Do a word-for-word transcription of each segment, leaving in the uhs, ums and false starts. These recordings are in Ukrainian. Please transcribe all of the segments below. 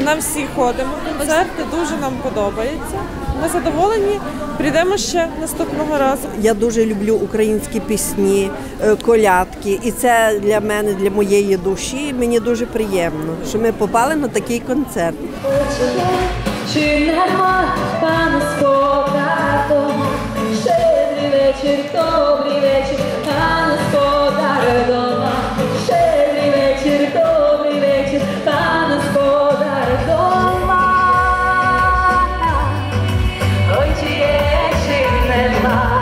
на всі ходимо концерти, дуже нам подобається. Ми задоволені, прийдемо ще наступного разу. Я дуже люблю українські пісні, колядки, і це для мене, для моєї душі, мені дуже приємно, що ми попали на такий концерт. Чи нема пана Господа дома? Щедрий вечір, добрий вечір, пан Господар дома. Щедрий вечір, добрий вечір, пан Господар дома. Ой, чи є, чи нема,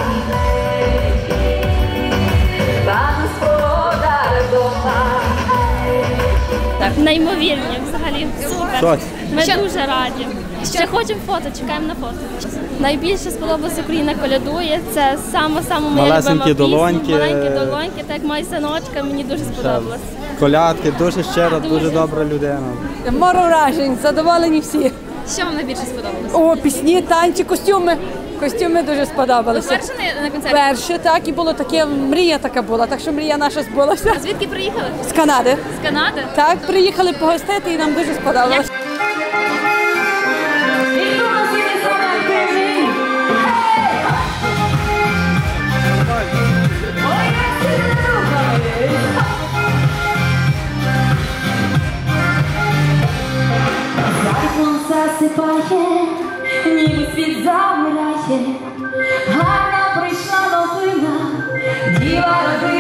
пан Господар дома. Так, неймовірні, взагалі, супер. Ми Що? дуже раді. Ще хочемо фото, чекаємо на фото. Найбільше сподобалась Україна колядує. Це саме-саме моя любима пісня. Долоньки. Маленькі долоньки, так як моя синочка, мені дуже сподобалось. Колядки, дуже щира, дуже, дуже добра людина. Море вражень, задоволені всі. Що вам найбільше сподобалось? О, пісні, танці, костюми. Костюми дуже сподобалися. Ви перше на концерті? Перше, так, і було таке, мрія така була, так що мрія наша збулася. А звідки приїхали? З Канади. З Канади? Так, приїхали погостити і нам дуже сподобалось. Засипає, ніби світ замирає, гарна прийшла новина, діва родина.